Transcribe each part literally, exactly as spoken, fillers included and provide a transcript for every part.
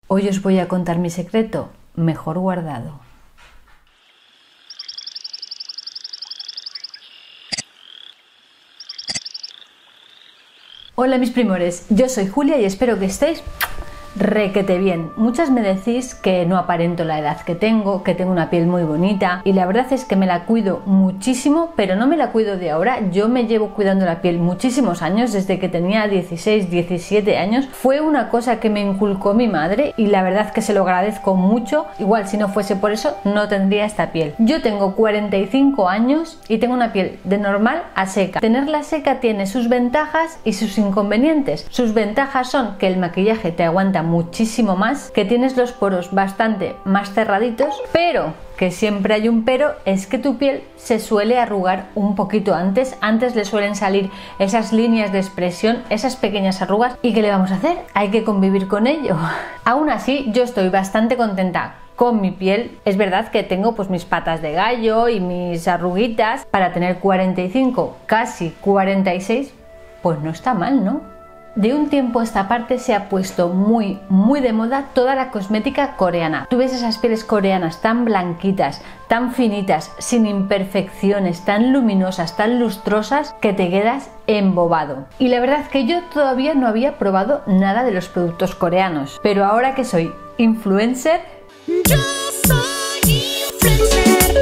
Hoy os voy a contar mi secreto mejor guardado. Hola mis primores, yo soy Julia y espero que estéis requete bien. Muchas me decís que no aparento la edad que tengo, que tengo una piel muy bonita y la verdad es que me la cuido muchísimo, pero no me la cuido de ahora. Yo me llevo cuidando la piel muchísimos años, desde que tenía dieciséis, diecisiete años. Fue una cosa que me inculcó mi madre y la verdad que se lo agradezco mucho. Igual si no fuese por eso no tendría esta piel. Yo tengo cuarenta y cinco años y tengo una piel de normal a seca. Tenerla seca tiene sus ventajas y sus inconvenientes. Sus ventajas son que el maquillaje te aguanta muchísimo más, que tienes los poros bastante más cerraditos, pero que siempre hay un pero, es que tu piel se suele arrugar un poquito antes, antes le suelen salir esas líneas de expresión, esas pequeñas arrugas, ¿y qué le vamos a hacer? Hay que convivir con ello. Aún así, yo estoy bastante contenta con mi piel. Es verdad que tengo pues mis patas de gallo y mis arruguitas. Para tener cuarenta y cinco, casi cuarenta y seis, pues no está mal, ¿no? De un tiempo a esta parte se ha puesto muy muy de moda toda la cosmética coreana. Tú ves esas pieles coreanas tan blanquitas, tan finitas, sin imperfecciones, tan luminosas, tan lustrosas, que te quedas embobado. Y la verdad es que yo todavía no había probado nada de los productos coreanos, pero ahora que soy influencer, yo soy influencer.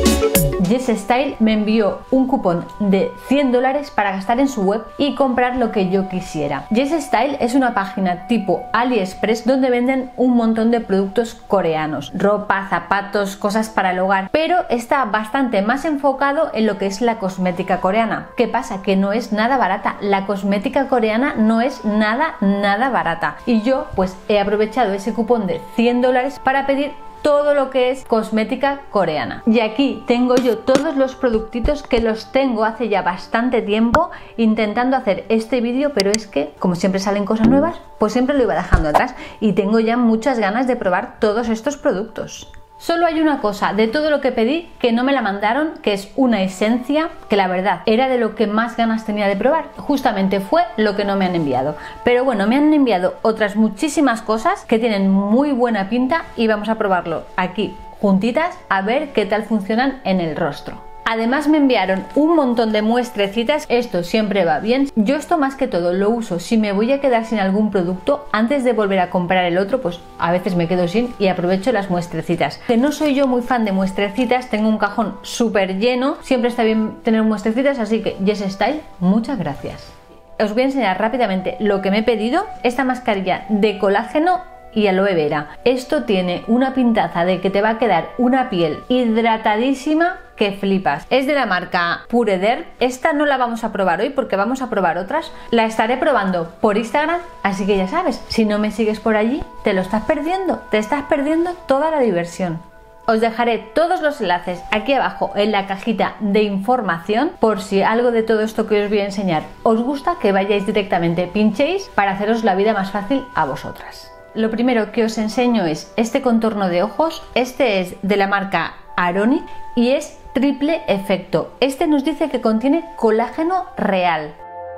Yes Style me envió un cupón de cien dólares para gastar en su web y comprar lo que yo quisiera. Yes Style es una página tipo AliExpress donde venden un montón de productos coreanos, ropa, zapatos, cosas para el hogar, pero está bastante más enfocado en lo que es la cosmética coreana. ¿Qué pasa? Que no es nada barata. La cosmética coreana no es nada, nada barata. Y yo pues he aprovechado ese cupón de cien dólares para pedir todo lo que es cosmética coreana. Y aquí tengo yo todos los productitos que los tengo hace ya bastante tiempo intentando hacer este vídeo, pero es que como siempre salen cosas nuevas, pues siempre lo iba dejando atrás y tengo ya muchas ganas de probar todos estos productos. Solo hay una cosa de todo lo que pedí que no me la mandaron, que es una esencia que la verdad era de lo que más ganas tenía de probar. Justamente fue lo que no me han enviado. Pero bueno, me han enviado otras muchísimas cosas que tienen muy buena pinta y vamos a probarlo aquí juntitas a ver qué tal funcionan en el rostro. Además me enviaron un montón de muestrecitas, esto siempre va bien. Yo esto más que todo lo uso si me voy a quedar sin algún producto antes de volver a comprar el otro, pues a veces me quedo sin y aprovecho las muestrecitas. Que no soy yo muy fan de muestrecitas, tengo un cajón súper lleno, siempre está bien tener muestrecitas, así que Yes Style, muchas gracias. Os voy a enseñar rápidamente lo que me he pedido. Esta mascarilla de colágeno y aloe vera. Esto tiene una pintaza de que te va a quedar una piel hidratadísima que flipas. Es de la marca Pure Derm. Esta no la vamos a probar hoy porque vamos a probar otras. La estaré probando por Instagram, así que ya sabes, si no me sigues por allí, te lo estás perdiendo, te estás perdiendo toda la diversión. Os dejaré todos los enlaces aquí abajo en la cajita de información por si algo de todo esto que os voy a enseñar os gusta, que vayáis directamente, pinchéis para haceros la vida más fácil a vosotras. Lo primero que os enseño es este contorno de ojos. Este es de la marca Aronic y es triple efecto. Este nos dice que contiene colágeno real.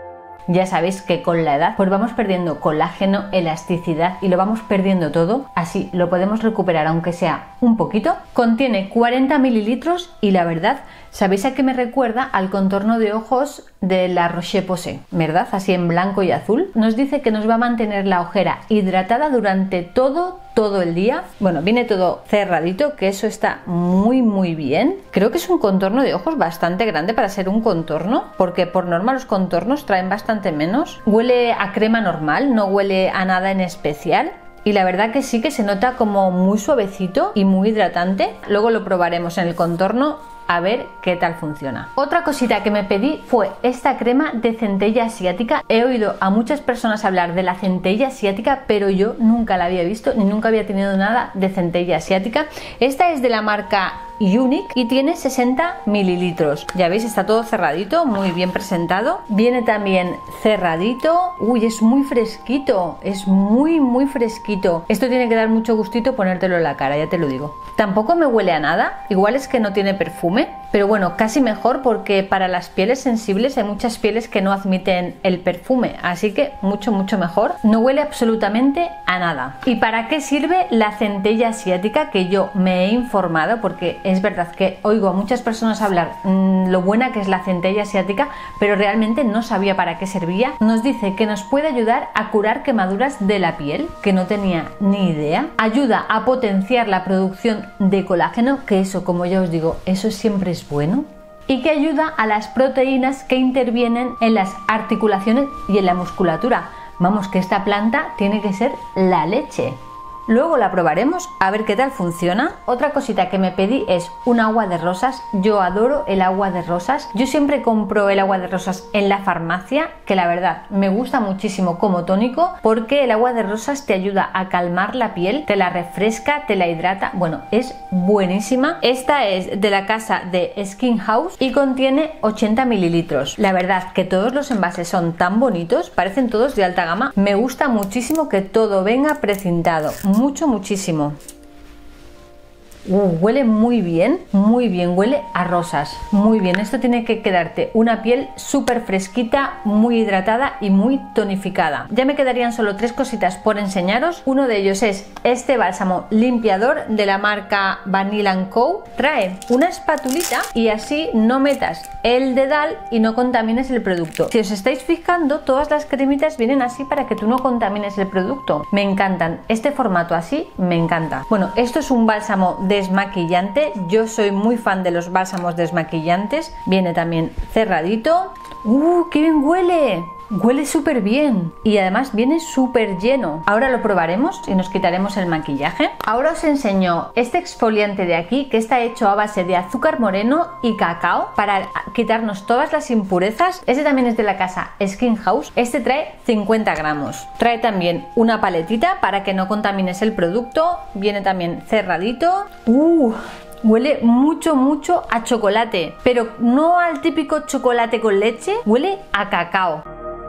Ya sabéis que con la edad pues vamos perdiendo colágeno, elasticidad y lo vamos perdiendo todo. Así lo podemos recuperar aunque sea un poquito. Contiene cuarenta mililitros y la verdad, ¿sabéis a qué me recuerda? Al contorno de ojos de la Roche-Posay, ¿verdad? Así en blanco y azul. Nos dice que nos va a mantener la ojera hidratada durante todo, todo el día. Bueno, viene todo cerradito, que eso está muy muy bien. Creo que es un contorno de ojos bastante grande para ser un contorno, porque por norma los contornos traen bastante menos. Huele a crema normal, no huele a nada en especial. Y la verdad que sí que se nota como muy suavecito y muy hidratante. Luego lo probaremos en el contorno a ver qué tal funciona. Otra cosita que me pedí fue esta crema de centella asiática. He oído a muchas personas hablar de la centella asiática, pero yo nunca la había visto ni nunca había tenido nada de centella asiática. Esta es de la marca Unique y tiene sesenta mililitros. Ya veis, está todo cerradito, muy bien presentado. Viene también cerradito. Uy, es muy fresquito, es muy muy fresquito. Esto tiene que dar mucho gustito ponértelo en la cara, ya te lo digo. Tampoco me huele a nada, igual es que no tiene perfume, pero bueno, casi mejor porque para las pieles sensibles hay muchas pieles que no admiten el perfume, así que mucho mucho mejor. No huele absolutamente a nada. ¿Y para qué sirve la centella asiática? Que yo me he informado, porque es verdad que oigo a muchas personas hablar mmm, lo buena que es la centella asiática, pero realmente no sabía para qué servía. Nos dice que nos puede ayudar a curar quemaduras de la piel, que no tenía ni idea. Ayuda a potenciar la producción de colágeno, que eso, como ya os digo, eso siempre es bueno. Y que ayuda a las proteínas que intervienen en las articulaciones y en la musculatura. Vamos, que esta planta tiene que ser la leche. Luego la probaremos a ver qué tal funciona. Otra cosita que me pedí es un agua de rosas. Yo adoro el agua de rosas. Yo siempre compro el agua de rosas en la farmacia, que la verdad me gusta muchísimo como tónico, porque el agua de rosas te ayuda a calmar la piel, te la refresca, te la hidrata. Bueno, es buenísima. Esta es de la casa de Skin House y contiene ochenta mililitros. La verdad que todos los envases son tan bonitos, parecen todos de alta gama. Me gusta muchísimo que todo venga precintado. Mucho, muchísimo. Uh, huele muy bien, muy bien, huele a rosas, muy bien. Esto tiene que quedarte una piel súper fresquita, muy hidratada y muy tonificada. Ya me quedarían solo tres cositas por enseñaros. Uno de ellos es este bálsamo limpiador de la marca Vanilla and Co. Trae una espatulita y así no metas el dedal y no contamines el producto. Si os estáis fijando, todas las cremitas vienen así para que tú no contamines el producto. Me encantan, este formato así me encanta. Bueno, esto es un bálsamo desmaquillante. Yo soy muy fan de los bálsamos desmaquillantes. Viene también cerradito. ¡Uh, qué bien huele! Huele súper bien y además viene súper lleno. Ahora lo probaremos y nos quitaremos el maquillaje. Ahora os enseño este exfoliante de aquí, que está hecho a base de azúcar moreno y cacao para quitarnos todas las impurezas. Este también es de la casa Skin House. Este trae cincuenta gramos. Trae también una paletita para que no contamines el producto. Viene también cerradito. ¡Uh! Huele mucho, mucho a chocolate, pero no al típico chocolate con leche. Huele a cacao.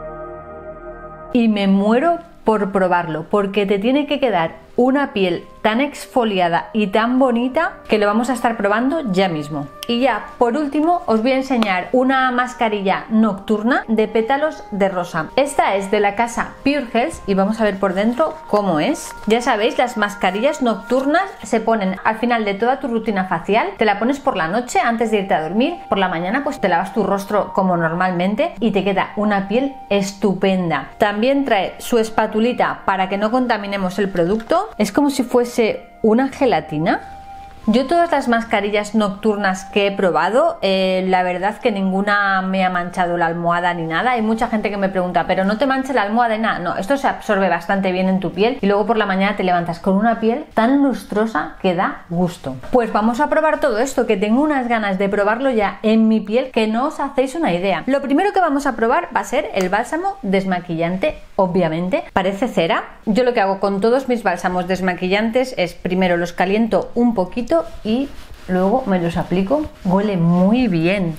Y me muero por probarlo, porque te tiene que quedar una piel tan exfoliada y tan bonita que lo vamos a estar probando ya mismo. Y ya por último os voy a enseñar una mascarilla nocturna de pétalos de rosa. Esta es de la casa Pure Health y vamos a ver por dentro cómo es. Ya sabéis, las mascarillas nocturnas se ponen al final de toda tu rutina facial. Te la pones por la noche antes de irte a dormir. Por la mañana pues te lavas tu rostro como normalmente y te queda una piel estupenda. También trae su espatulita para que no contaminemos el producto. Es como si fuese una gelatina. Yo todas las mascarillas nocturnas que he probado, eh, la verdad que ninguna me ha manchado la almohada ni nada. Hay mucha gente que me pregunta, pero no te mancha la almohada y nada. No, esto se absorbe bastante bien en tu piel y luego por la mañana te levantas con una piel tan lustrosa que da gusto. Pues vamos a probar todo esto, que tengo unas ganas de probarlo ya en mi piel que no os hacéis una idea. Lo primero que vamos a probar va a ser el bálsamo desmaquillante, obviamente. Parece cera. Yo lo que hago con todos mis bálsamos desmaquillantes es primero los caliento un poquito y luego me los aplico. Huele muy bien.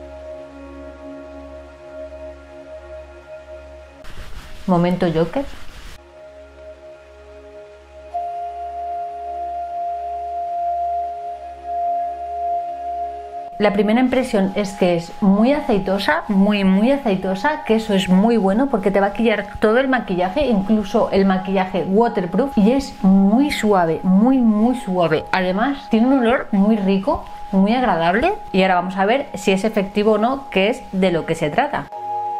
Momento Joker. La primera impresión es que es muy aceitosa, muy muy aceitosa, que eso es muy bueno porque te va a quitar todo el maquillaje, incluso el maquillaje waterproof, y es muy suave, muy muy suave. Además tiene un olor muy rico, muy agradable, y ahora vamos a ver si es efectivo o no, que es de lo que se trata.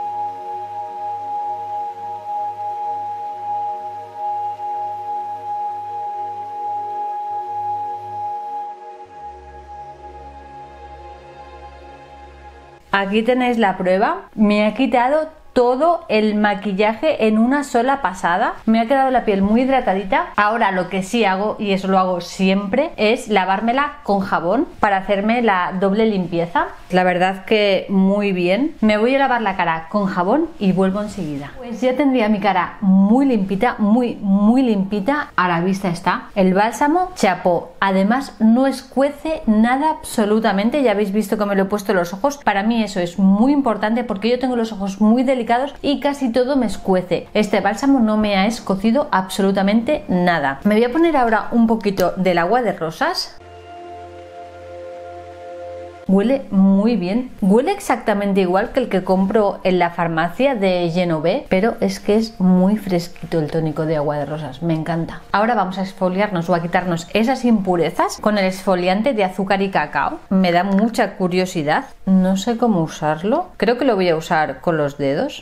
Aquí tenéis la prueba. Me ha quitado todo el maquillaje en una sola pasada. Me ha quedado la piel muy hidratadita. Ahora lo que sí hago, y eso lo hago siempre, es lavármela con jabón para hacerme la doble limpieza. La verdad que muy bien. Me voy a lavar la cara con jabón y vuelvo enseguida. Pues ya tendría mi cara muy limpita, muy muy limpita. A la vista está. El bálsamo chapó. Además no escuece nada absolutamente. Ya habéis visto que me lo he puesto en los ojos. Para mí eso es muy importante porque yo tengo los ojos muy delicados y casi todo me escuece. Este bálsamo no me ha escocido absolutamente nada. Me voy a poner ahora un poquito del agua de rosas. huele muy bien. Huele exactamente igual que el que compro en la farmacia de Genové, pero es que es muy fresquito el tónico de agua de rosas, me encanta. Ahora vamos a exfoliarnos o a quitarnos esas impurezas con el exfoliante de azúcar y cacao. Me da mucha curiosidad, no sé cómo usarlo. Creo que lo voy a usar con los dedos.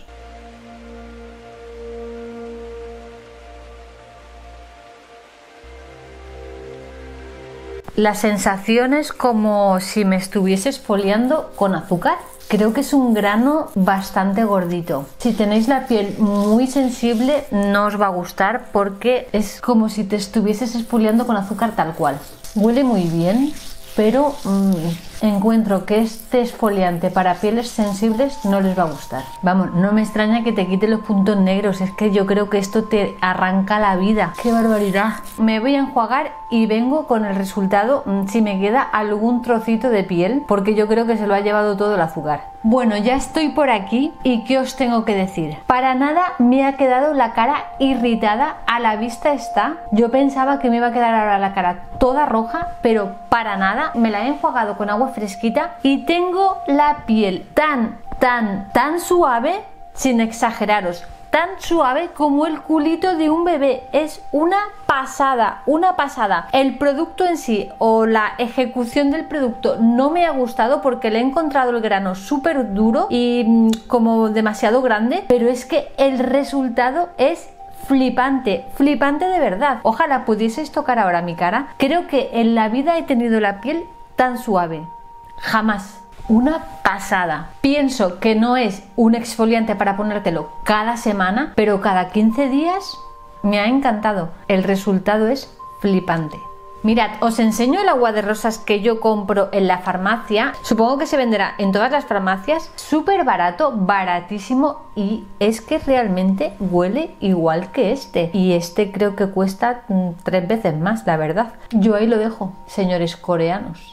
La sensación es como si me estuviese exfoliando con azúcar. Creo que es un grano bastante gordito. Si tenéis la piel muy sensible no os va a gustar porque es como si te estuvieses exfoliando con azúcar tal cual. Huele muy bien, pero mmm, encuentro que este exfoliante para pieles sensibles no les va a gustar. Vamos, no me extraña que te quite los puntos negros, es que yo creo que esto te arranca la vida. ¡Qué barbaridad! Me voy a enjuagar y vengo con el resultado, si me queda algún trocito de piel, porque yo creo que se lo ha llevado todo el azúcar. Bueno, ya estoy por aquí y ¿qué os tengo que decir? Para nada me ha quedado la cara irritada, a la vista está. Yo pensaba que me iba a quedar ahora la cara toda roja, pero para nada. Me la he enjuagado con agua fresquita y tengo la piel tan, tan, tan suave, sin exageraros, tan suave como el culito de un bebé. Es una pasada, una pasada. El producto en sí o la ejecución del producto no me ha gustado porque le he encontrado el grano súper duro y mmm, como demasiado grande, pero es que el resultado es flipante, flipante de verdad. Ojalá pudieseis tocar ahora mi cara. Creo que en la vida he tenido la piel tan suave, jamás. Una pasada. Pienso que no es un exfoliante para ponértelo cada semana, pero cada quince días me ha encantado. El resultado es flipante. Mirad, os enseño el agua de rosas que yo compro en la farmacia. Supongo que se venderá en todas las farmacias. Súper barato, baratísimo, y es que realmente huele igual que este. Y este creo que cuesta mmm, tres veces más, la verdad. Yo ahí lo dejo, señores coreanos.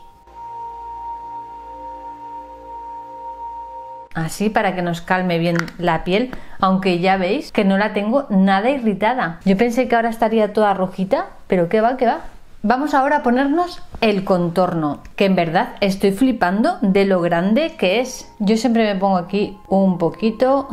Así para que nos calme bien la piel, aunque ya veis que no la tengo nada irritada. Yo pensé que ahora estaría toda rojita, pero qué va, qué va. Vamos ahora a ponernos el contorno, que en verdad estoy flipando de lo grande que es. Yo siempre me pongo aquí un poquito.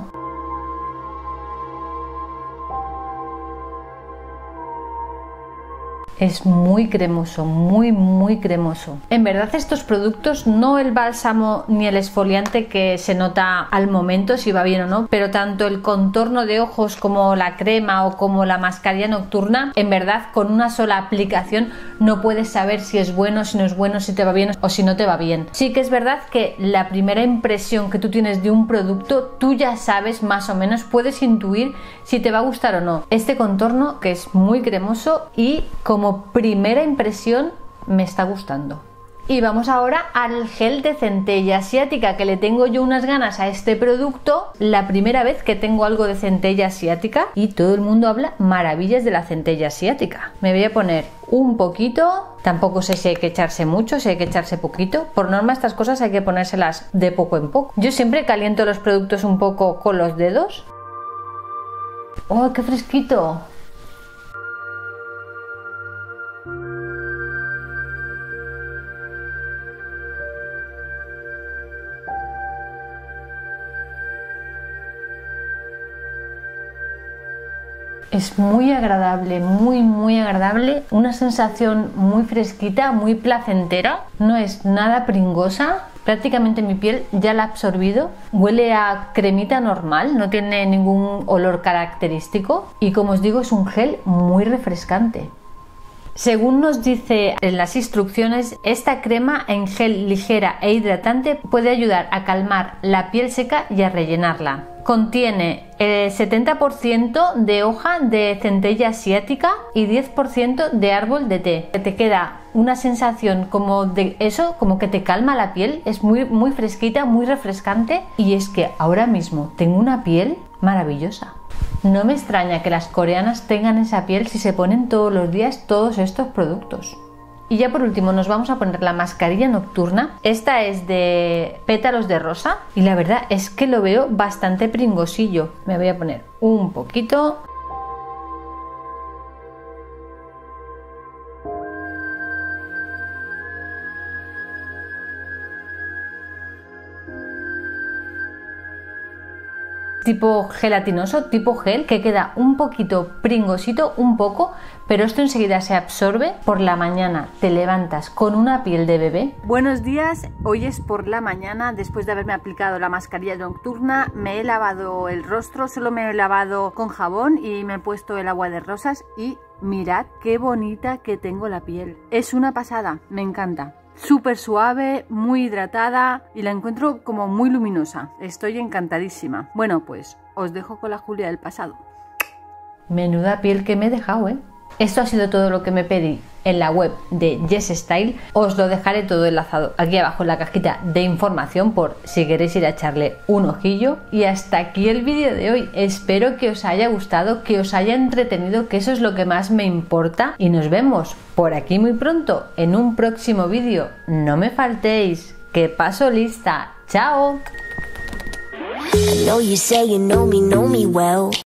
Es muy cremoso, muy muy cremoso. En verdad estos productos, no el bálsamo ni el exfoliante que se nota al momento si va bien o no, pero tanto el contorno de ojos como la crema o como la mascarilla nocturna, en verdad con una sola aplicación no puedes saber si es bueno, si no es bueno, si te va bien o si no te va bien. Sí que es verdad que la primera impresión que tú tienes de un producto, tú ya sabes más o menos, puedes intuir si te va a gustar o no. Este contorno que es muy cremoso y como primera impresión me está gustando. Y vamos ahora al gel de centella asiática, que le tengo yo unas ganas a este producto. La primera vez que tengo algo de centella asiática y todo el mundo habla maravillas de la centella asiática. Me voy a poner un poquito, tampoco sé si hay que echarse mucho, si hay que echarse poquito. Por norma estas cosas hay que ponérselas de poco en poco. Yo siempre caliento los productos un poco con los dedos. ¡Oh, qué fresquito! Es muy agradable, muy muy agradable, una sensación muy fresquita, muy placentera, no es nada pringosa, prácticamente mi piel ya la ha absorbido, huele a cremita normal, no tiene ningún olor característico y como os digo es un gel muy refrescante. Según nos dice en las instrucciones, esta crema en gel ligera e hidratante puede ayudar a calmar la piel seca y a rellenarla. Contiene el setenta por ciento de hoja de centella asiática y diez por ciento de árbol de té. Te queda una sensación como de eso, como que te calma la piel, es muy, muy fresquita, muy refrescante y es que ahora mismo tengo una piel maravillosa. No me extraña que las coreanas tengan esa piel si se ponen todos los días todos estos productos. Y ya por último nos vamos a poner la mascarilla nocturna. Esta es de pétalos de rosa y la verdad es que lo veo bastante pringosillo. Me voy a poner un poquito. tipo gelatinoso, tipo gel, que queda un poquito pringosito, un poco, pero esto enseguida se absorbe. Por la mañana te levantas con una piel de bebé. Buenos días, hoy es por la mañana, después de haberme aplicado la mascarilla nocturna, me he lavado el rostro, solo me he lavado con jabón y me he puesto el agua de rosas y mirad qué bonita que tengo la piel. Es una pasada, me encanta. Súper suave, muy hidratada y la encuentro como muy luminosa. Estoy encantadísima. Bueno, pues os dejo con la Julia del pasado. Menuda piel que me he dejado, ¿eh? Esto ha sido todo lo que me pedí en la web de Jess Style. Os lo dejaré todo enlazado aquí abajo en la cajita de información por si queréis ir a echarle un ojillo. Y hasta aquí el vídeo de hoy. Espero que os haya gustado, que os haya entretenido, que eso es lo que más me importa. Y nos vemos por aquí muy pronto en un próximo vídeo. No me faltéis, que paso lista. ¡Chao!